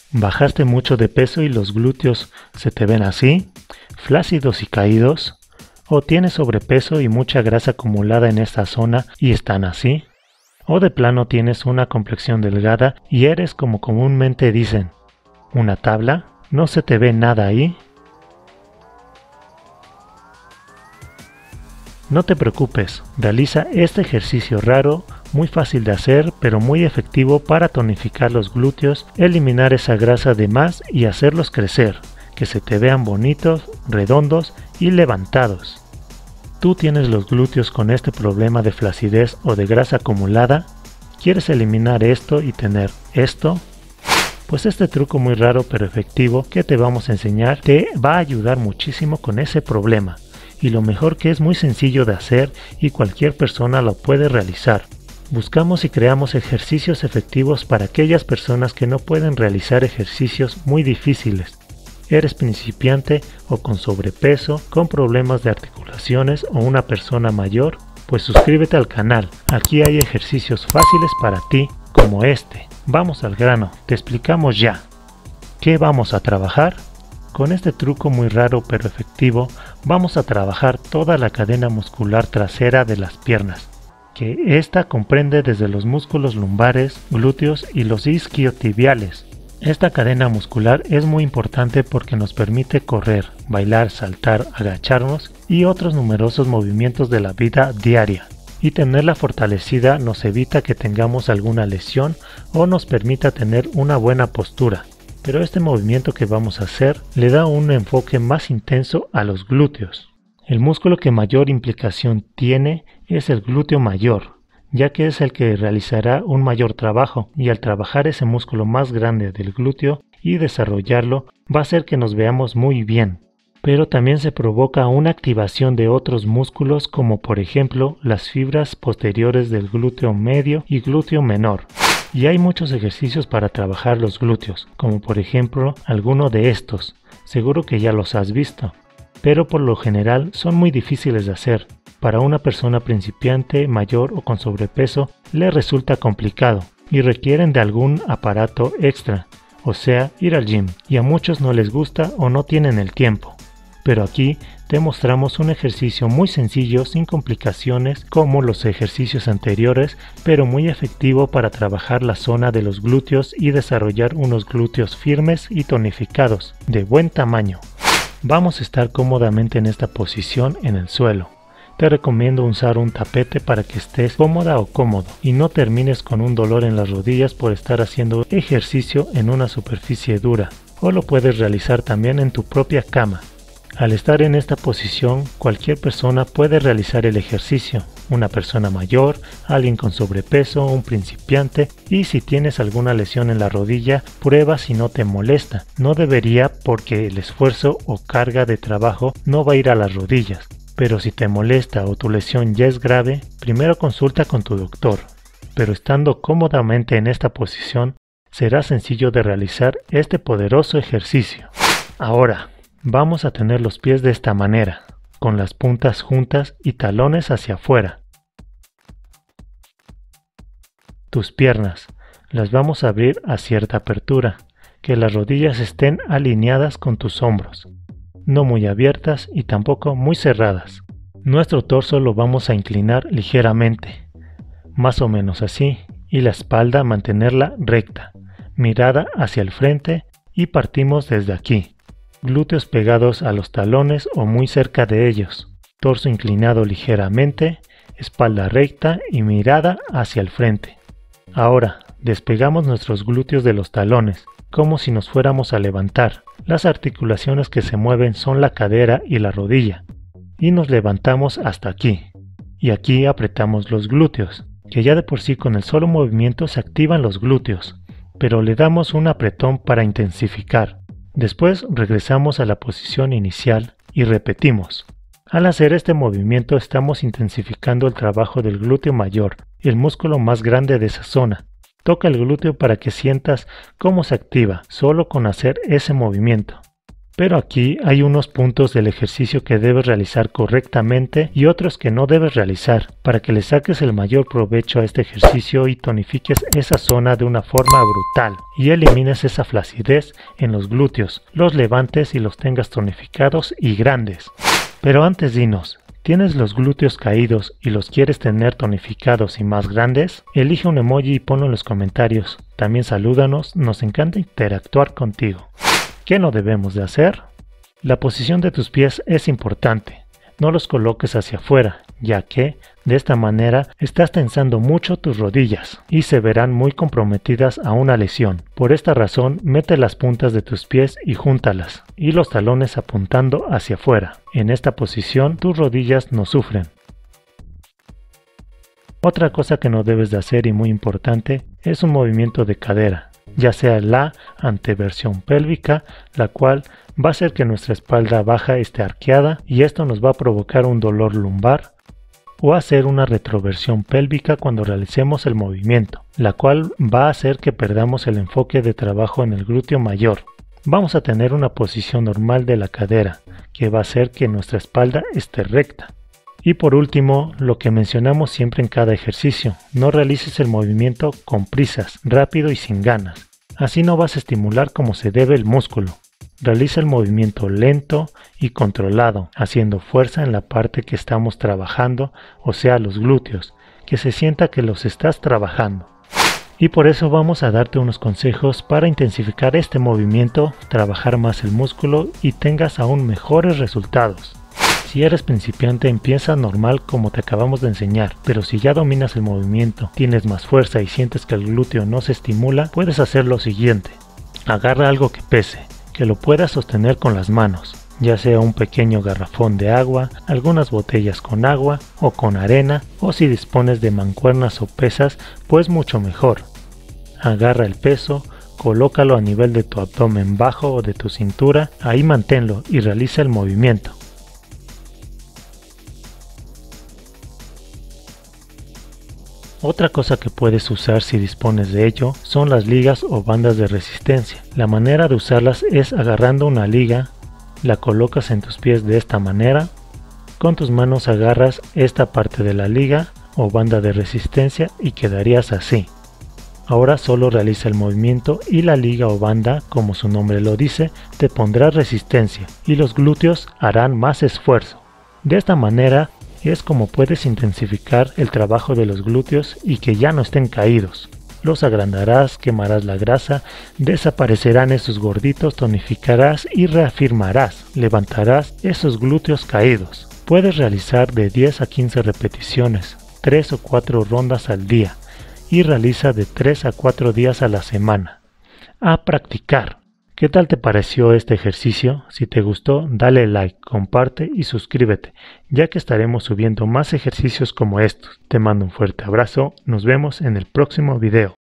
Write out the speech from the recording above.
¿Bajaste mucho de peso y los glúteos se te ven así, flácidos y caídos? ¿O tienes sobrepeso y mucha grasa acumulada en esta zona y están así? ¿O de plano tienes una complexión delgada y eres como comúnmente dicen, una tabla? ¿No se te ve nada ahí? No te preocupes, realiza este ejercicio raro, muy fácil de hacer pero muy efectivo para tonificar los glúteos, eliminar esa grasa de más y hacerlos crecer, que se te vean bonitos, redondos y levantados. ¿Tú tienes los glúteos con este problema de flacidez o de grasa acumulada? ¿Quieres eliminar esto y tener esto? Pues este truco muy raro pero efectivo que te vamos a enseñar te va a ayudar muchísimo con ese problema. Y lo mejor que es muy sencillo de hacer y cualquier persona lo puede realizar. Buscamos y creamos ejercicios efectivos para aquellas personas que no pueden realizar ejercicios muy difíciles. ¿Eres principiante o con sobrepeso, con problemas de articulaciones o una persona mayor? Pues suscríbete al canal, aquí hay ejercicios fáciles para ti como este. Vamos al grano, te explicamos ya. ¿Qué vamos a trabajar? Con este truco muy raro pero efectivo, vamos a trabajar toda la cadena muscular trasera de las piernas, que esta comprende desde los músculos lumbares, glúteos y los isquiotibiales. Esta cadena muscular es muy importante porque nos permite correr, bailar, saltar, agacharnos y otros numerosos movimientos de la vida diaria. Y tenerla fortalecida nos evita que tengamos alguna lesión o nos permita tener una buena postura. Pero este movimiento que vamos a hacer le da un enfoque más intenso a los glúteos. El músculo que mayor implicación tiene es el glúteo mayor, ya que es el que realizará un mayor trabajo, y al trabajar ese músculo más grande del glúteo y desarrollarlo va a hacer que nos veamos muy bien. Pero también se provoca una activación de otros músculos como por ejemplo las fibras posteriores del glúteo medio y glúteo menor. Y hay muchos ejercicios para trabajar los glúteos, como por ejemplo alguno de estos, seguro que ya los has visto, pero por lo general son muy difíciles de hacer. Para una persona principiante, mayor o con sobrepeso le resulta complicado y requieren de algún aparato extra, o sea, ir al gym, y a muchos no les gusta o no tienen el tiempo. Pero aquí te mostramos un ejercicio muy sencillo sin complicaciones como los ejercicios anteriores, pero muy efectivo para trabajar la zona de los glúteos y desarrollar unos glúteos firmes y tonificados, de buen tamaño. Vamos a estar cómodamente en esta posición en el suelo. Te recomiendo usar un tapete para que estés cómoda o cómodo y no termines con un dolor en las rodillas por estar haciendo ejercicio en una superficie dura, o lo puedes realizar también en tu propia cama. Al estar en esta posición, cualquier persona puede realizar el ejercicio, una persona mayor, alguien con sobrepeso, un principiante, y si tienes alguna lesión en la rodilla, prueba si no te molesta. No debería porque el esfuerzo o carga de trabajo no va a ir a las rodillas, pero si te molesta o tu lesión ya es grave, primero consulta con tu doctor. Pero estando cómodamente en esta posición, será sencillo de realizar este poderoso ejercicio. Ahora, vamos a tener los pies de esta manera, con las puntas juntas y talones hacia afuera. Tus piernas las vamos a abrir a cierta apertura, que las rodillas estén alineadas con tus hombros, no muy abiertas y tampoco muy cerradas. Nuestro torso lo vamos a inclinar ligeramente, más o menos así, y la espalda mantenerla recta, mirada hacia el frente y partimos desde aquí. Glúteos pegados a los talones o muy cerca de ellos, torso inclinado ligeramente, espalda recta y mirada hacia el frente. Ahora, despegamos nuestros glúteos de los talones, como si nos fuéramos a levantar. Las articulaciones que se mueven son la cadera y la rodilla, y nos levantamos hasta aquí. Y aquí apretamos los glúteos, que ya de por sí con el solo movimiento se activan los glúteos, pero le damos un apretón para intensificar. Después regresamos a la posición inicial y repetimos. Al hacer este movimiento estamos intensificando el trabajo del glúteo mayor, el músculo más grande de esa zona. Toca el glúteo para que sientas cómo se activa solo con hacer ese movimiento. Pero aquí hay unos puntos del ejercicio que debes realizar correctamente y otros que no debes realizar para que le saques el mayor provecho a este ejercicio y tonifiques esa zona de una forma brutal y elimines esa flacidez en los glúteos, los levantes y los tengas tonificados y grandes. Pero antes dinos, ¿tienes los glúteos caídos y los quieres tener tonificados y más grandes? Elige un emoji y ponlo en los comentarios. También salúdanos, nos encanta interactuar contigo. ¿Qué no debemos de hacer? La posición de tus pies es importante. No los coloques hacia afuera, ya que de esta manera estás tensando mucho tus rodillas y se verán muy comprometidas a una lesión. Por esta razón, mete las puntas de tus pies y júntalas, y los talones apuntando hacia afuera. En esta posición, tus rodillas no sufren. Otra cosa que no debes de hacer y muy importante es un movimiento de cadera, ya sea la anteversión pélvica, la cual va a hacer que nuestra espalda baja esté arqueada y esto nos va a provocar un dolor lumbar, o hacer una retroversión pélvica cuando realicemos el movimiento, la cual va a hacer que perdamos el enfoque de trabajo en el glúteo mayor. Vamos a tener una posición normal de la cadera, que va a hacer que nuestra espalda esté recta. Y por último, lo que mencionamos siempre en cada ejercicio, no realices el movimiento con prisas, rápido y sin ganas. Así no vas a estimular como se debe el músculo. Realiza el movimiento lento y controlado, haciendo fuerza en la parte que estamos trabajando, o sea los glúteos, que se sienta que los estás trabajando. Y por eso vamos a darte unos consejos para intensificar este movimiento, trabajar más el músculo y tengas aún mejores resultados. Si eres principiante, empieza normal como te acabamos de enseñar, pero si ya dominas el movimiento, tienes más fuerza y sientes que el glúteo no se estimula, puedes hacer lo siguiente. Agarra algo que pese, que lo puedas sostener con las manos, ya sea un pequeño garrafón de agua, algunas botellas con agua o con arena, o si dispones de mancuernas o pesas, pues mucho mejor. Agarra el peso, colócalo a nivel de tu abdomen bajo o de tu cintura, ahí manténlo y realiza el movimiento. Otra cosa que puedes usar si dispones de ello son las ligas o bandas de resistencia. La manera de usarlas es agarrando una liga, la colocas en tus pies de esta manera, con tus manos agarras esta parte de la liga o banda de resistencia y quedarías así. Ahora solo realiza el movimiento y la liga o banda, como su nombre lo dice, te pondrá resistencia y los glúteos harán más esfuerzo. De esta manera es como puedes intensificar el trabajo de los glúteos y que ya no estén caídos. Los agrandarás, quemarás la grasa, desaparecerán esos gorditos, tonificarás y reafirmarás, levantarás esos glúteos caídos. Puedes realizar de 10 a 15 repeticiones, 3 o 4 rondas al día y realiza de 3 a 4 días a la semana. A practicar. ¿Qué tal te pareció este ejercicio? Si te gustó, dale like, comparte y suscríbete, ya que estaremos subiendo más ejercicios como estos. Te mando un fuerte abrazo, nos vemos en el próximo video.